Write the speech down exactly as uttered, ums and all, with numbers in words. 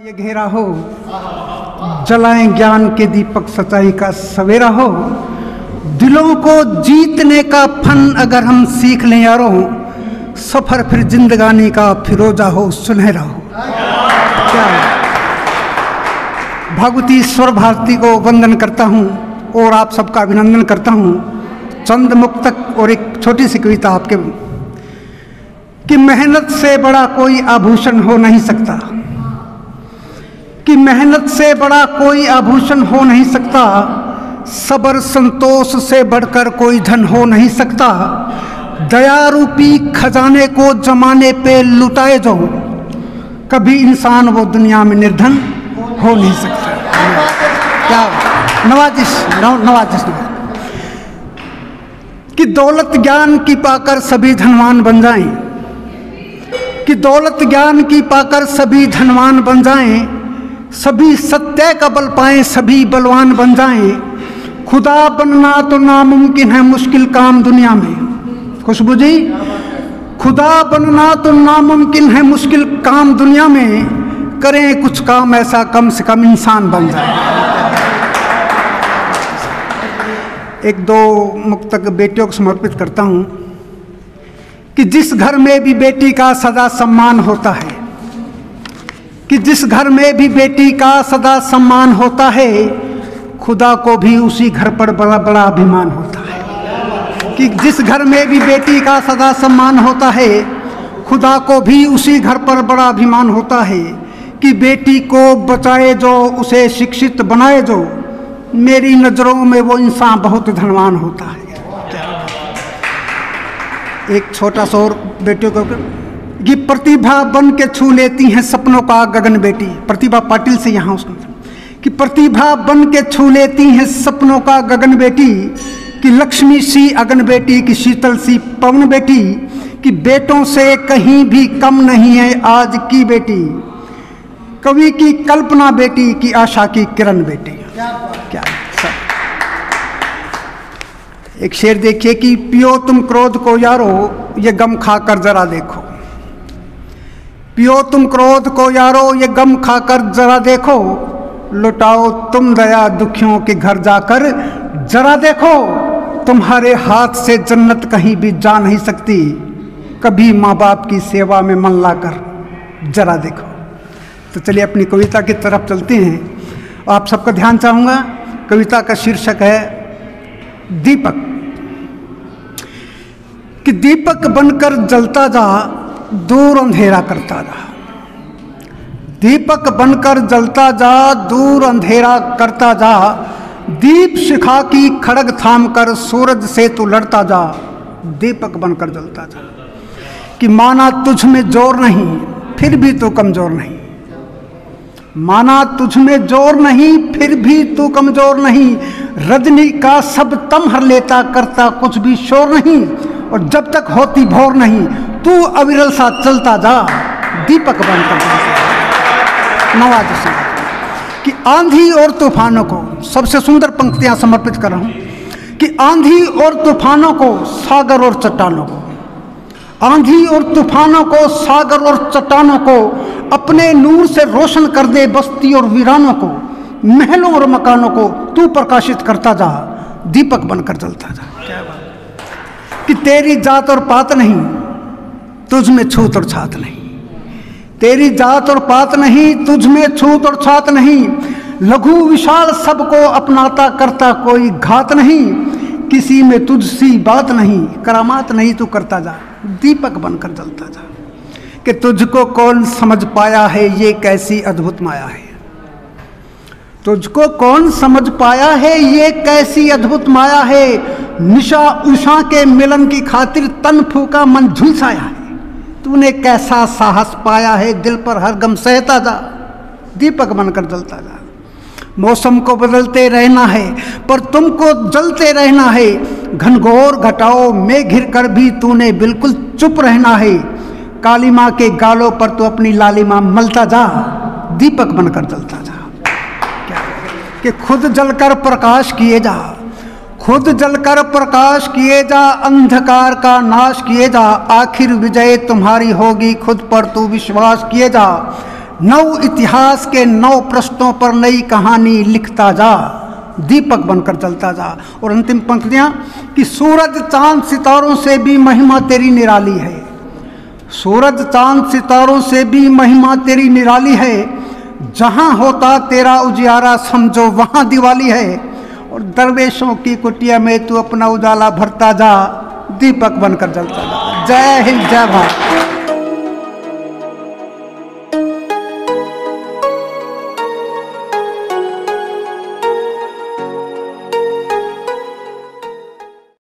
ये घेरा हो, जलाएं ज्ञान के दीपक सच्चाई का सवेरा हो। दिलों को जीतने का फन अगर हम सीख लें यारों, सफर फिर जिंदगानी का फिरोजा हो, सुनहरा हो। क्या भगवती स्वर भारती को वंदन करता हूँ और आप सबका अभिनंदन करता हूँ। चंद मुक्तक और एक छोटी सी कविता आपके, कि मेहनत से बड़ा कोई आभूषण हो नहीं सकता, कि मेहनत से बड़ा कोई आभूषण हो नहीं सकता, सबर संतोष से बढ़कर कोई धन हो नहीं सकता। दया रूपी खजाने को जमाने पे लुटाए जो, कभी इंसान वो दुनिया में निर्धन हो नहीं सकता। क्या नवाजिश नव, नवाजिश कि दौलत ज्ञान की पाकर सभी धनवान बन जाएं, कि दौलत ज्ञान की पाकर सभी धनवान बन जाएं, सभी सत्य का बल पाएं, सभी बलवान बन जाएं। खुदा बनना तो नामुमकिन है मुश्किल काम दुनिया में। खुशबू जी, खुदा बनना तो नामुमकिन है मुश्किल काम दुनिया में, करें कुछ काम ऐसा कम से कम इंसान बन जाए। एक दो मुक्तक बेटियों को समर्पित करता हूँ, कि जिस घर में भी बेटी का सदा सम्मान होता है, कि जिस घर में भी बेटी का सदा सम्मान होता है, खुदा को भी उसी घर पर बड़ा बड़ा अभिमान होता है। कि जिस घर में भी बेटी का सदा सम्मान होता है, खुदा को भी उसी घर पर बड़ा अभिमान होता है। कि बेटी को बचाए जो, उसे शिक्षित बनाए जो, मेरी नज़रों में वो इंसान बहुत धनवान होता है। एक छोटा सा और बेटियों को, कि प्रतिभा बन के छू लेती हैं सपनों का गगन बेटी। प्रतिभा पाटिल से यहाँ उसको, कि प्रतिभा बन के छू लेती हैं सपनों का गगन बेटी, कि लक्ष्मी सी अगन बेटी, कि शीतल सी पवन बेटी, कि बेटों से कहीं भी कम नहीं है आज की बेटी, कवि की कल्पना बेटी, की आशा की किरण बेटी। क्या सब एक शेर देखिए, कि पियो तुम क्रोध को यारो, ये गम खाकर जरा देखो। पियो तुम क्रोध को यारो, ये गम खाकर जरा देखो, लुटाओ तुम दया दुखियों के घर जाकर जरा देखो। तुम्हारे हाथ से जन्नत कहीं भी जा नहीं सकती, कभी माँ बाप की सेवा में मन लाकर जरा देखो। तो चलिए अपनी कविता की तरफ चलते हैं। आप सबका ध्यान चाहूँगा। कविता का शीर्षक है दीपक। कि दीपक बनकर जलता जा, दूर अंधेरा करता जा। दीपक बनकर जलता जा, दूर अंधेरा करता जा, दीप शिखा की खड़ग थाम कर सूरज से तू लड़ता जा। दीपक बनकर जलता जा। कि माना तुझ में जोर नहीं, फिर भी तू कमजोर नहीं। माना तुझ में जोर नहीं, फिर भी तू कमजोर नहीं। रजनी का सब तम हर लेता, करता कुछ भी शोर नहीं। और जब तक होती भोर नहीं, तू अविरल सा चलता जा, दीपक बनकर जलता। नवाजिश कि आंधी और तूफानों को, सबसे सुंदर पंक्तियां समर्पित कर रहा हूं, कि आंधी और तूफानों को, सागर और चट्टानों को, आंधी और तूफानों को, सागर और चट्टानों को, अपने नूर से रोशन कर दे बस्ती और वीरानों को। महलों और मकानों को तू प्रकाशित करता जा, दीपक बनकर जलता जा। क्या बात। कि तेरी जात और पात नहीं, तुझ में छूत और छात नहीं। तेरी जात और पात नहीं, तुझ में छूत और छात नहीं। लघु विशाल सबको अपनाता, करता कोई घात नहीं। किसी में तुझसी बात नहीं, करामात नहीं तू करता जा, दीपक बनकर जलता जा। कि तुझको कौन समझ पाया है, ये कैसी अद्भुत माया है। तुझको कौन समझ पाया है, ये कैसी अद्भुत माया है। निशा उषा के मिलन की खातिर तन फूका मन झुलसाया है। तूने कैसा साहस पाया है, दिल पर हर गम सहता जा, दीपक बनकर जलता जा। मौसम को बदलते रहना है, पर तुमको जलते रहना है। घनघोर घटाओ में घिर कर भी तूने बिल्कुल चुप रहना है। काली माँ के गालों पर तू अपनी लालिमा मलता जा, दीपक बनकर जलता जा। क्या कि खुद जलकर प्रकाश किए जा, खुद जलकर प्रकाश किए जा, अंधकार का नाश किए जा। आखिर विजय तुम्हारी होगी, खुद पर तू विश्वास किए जा। नव इतिहास के नौ पृष्ठों पर नई कहानी लिखता जा, दीपक बनकर जलता जा। और अंतिम पंक्तियां कि सूरज चांद सितारों से भी महिमा तेरी निराली है, सूरज चांद सितारों से भी महिमा तेरी निराली है, जहां होता तेरा उजियारा समझो वहां दिवाली है। और दरवेशों की कुटिया में तू अपना उजाला भरता जा, दीपक बनकर जलता जा। जय हिंद, जय भारत।